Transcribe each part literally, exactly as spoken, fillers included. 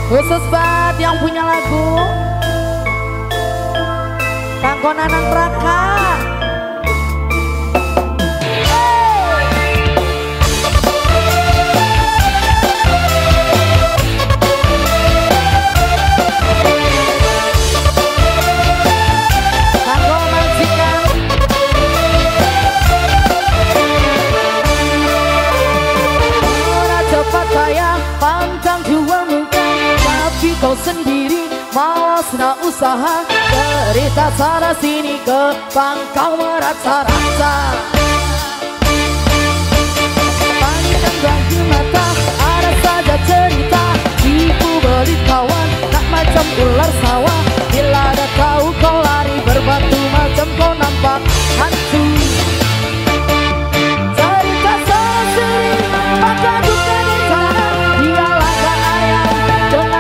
Khusus buat yang punya lagu Kanggo Nanang Raka. Kau sendiri malas nak usaha, cerita sana sini ke pangkau merasa-rasa. Pandang bagi mata ada saja cerita, tipu belit kawan tak macam ular sawah. Bila ada tahu kau lari berbatu macam kau nampak hantu. Cerita sana sini maka duka di sana, dia laga ayam dengan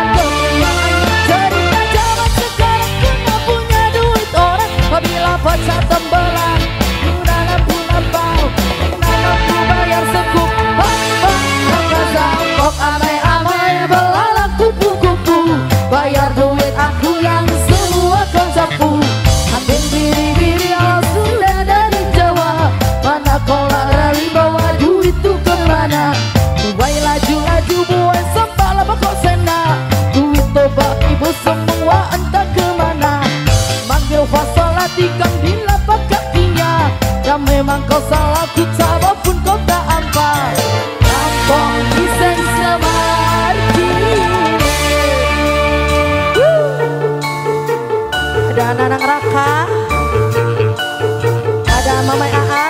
apabila pecah tembelang, udah lampu lampau, udah lampu bayar sekup. Maka zampok amai-amai belalang kupu-kupu, bayar duit aku yang semua kau sapu. Ambil biri-biri ala sudah dari Jawa, mana kau lari bawa duit itu kemana? Buai laju-laju buai sempat lama kau sena, duit toba ibu semua entah kemana. Manggil fasal tikam di lapak kakinya, dan memang kau salah ku coba pun kau tak ampas. Kampung Iseng Semarki. Ada Nanang Raka, ada Mamai Aan.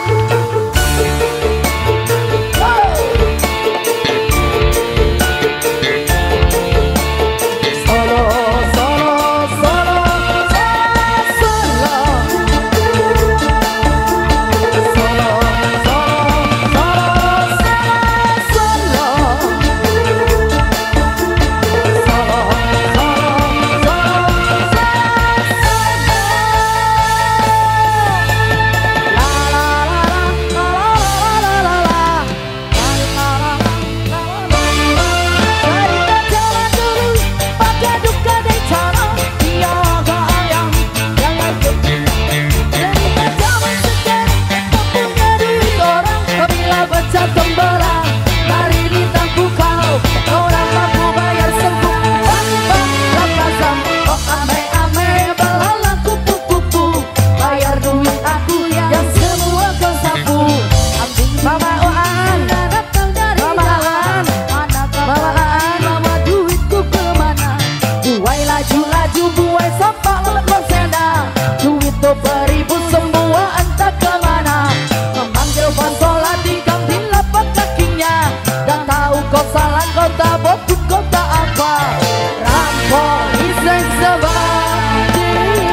Beribu semua entah kemana, memanggil fansola tikam di lapak kakinya, dan tahu kau salah kau tak boput kau tak apa. Rampok Iseng Semarki.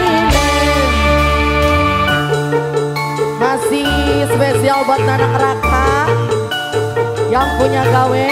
Masih spesial buat Nanang Raka yang punya gawe.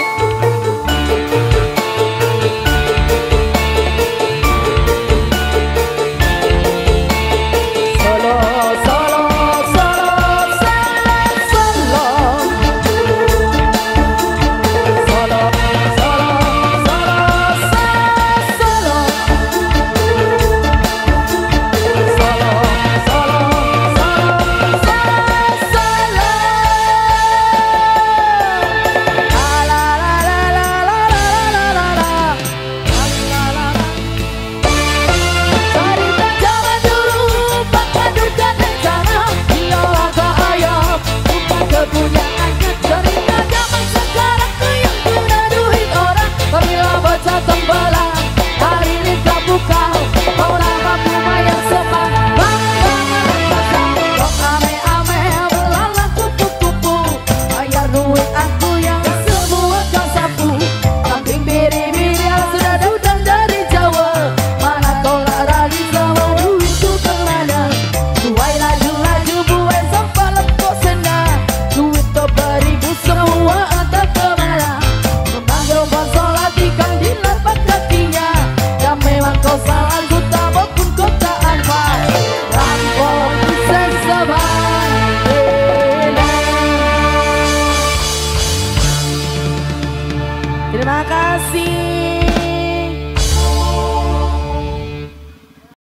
Terima kasih.